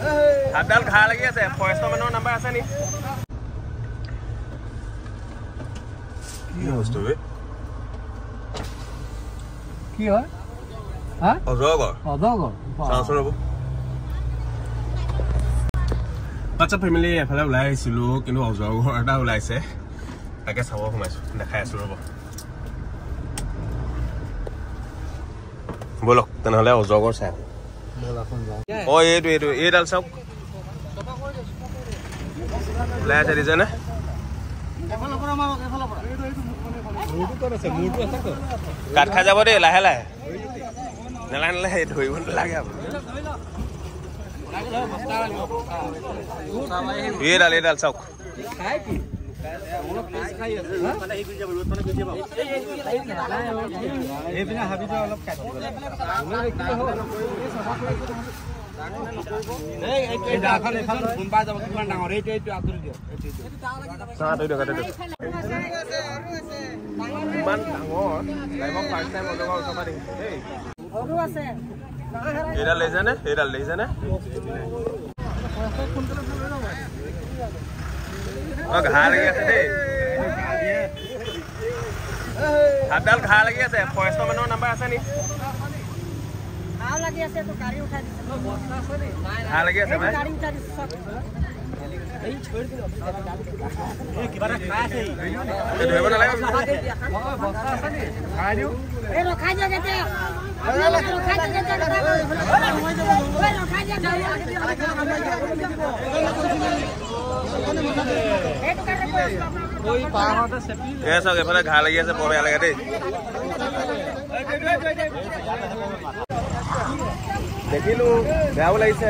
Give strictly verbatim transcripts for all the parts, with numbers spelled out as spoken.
হাতডাল ঘা লাগি আছে ফৰেষ্টৰ মানুহৰ নাম্বাৰ আছে নি কি বস্তু বে কি হয় হা অজগৰ অজগৰ চাওঁচোন ৰ'ব বাচ্চা ফেমিলি এফালে ওলাই আহিছিলোঁ কিন্তু অজগৰ এটা ওলাইছে তাকে চাব সোমাইছোঁ দেখাই আছোঁ ৰ'ব বলক তেনেহ'লে অজগৰ চাই অ এইটো এইটো এইডাল চাওক ওলাই আছে দিছেনে কাট খাই যাব দেই লাহে লাহে নেলাহে নেলাহে ধৰিব নালাগে এইডাল এইডাল চাওক এইডাল লৈছেনে এইডাল লৈছেনে ঘা লাগি আছে দেই হাতডাল ঘা লাগি আছে ফৰেষ্টৰ মানুহৰ নাম্বাৰ আছে নি ঘা লাগি আছে তো গাড়ী উঠাই দিছে ঘা লাগি আছে ভাই গাড়ী উঠাই দিছে সব এই छोड़ দিও এই কিবাটা খাই আছে এই ধৰিব নালাগে বস্তা আছে নি খাই দিও এই ৰখাই দিয়া গেতে ৰখাই দিয়া গেতে ৰখাই দিয়া ওই পাহাড়তে সেপি এসা এফালে ঘা লাগি আছে বৰ বেয়া লাগে দেই দেখিলো বেয়াও লাগিছে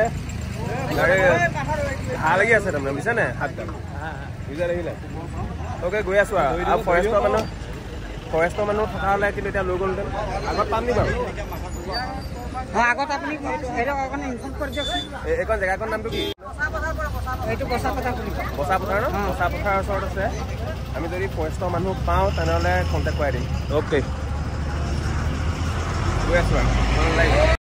ঘা লাগি আছে তাৰমানে বুজিছে নে হাতডাল বুজা লাগিলে ওকে গৈ আছো আৰু ফৰেষ্টৰ মানুহ ফৰেষ্টৰ মানুহ থকা হ'লে কিন্তু এতিয়া লৈ গ'লহেঁতেন আগত পাম নি বাৰু আগত আপুনি ইনফৰ্ম কৰি দিয়কচোন এইখন জেগাখন নামটো কি এইটো বচা পথাৰ বচা পথাৰ ন বচা পথাৰৰ ওচৰত আছে আমি যদি ফৰেষ্টৰ মানুহ পাওঁ তেনেহ'লে কণ্টেক্ট কৰাই দিম অ'কে গৈ আছো আৰু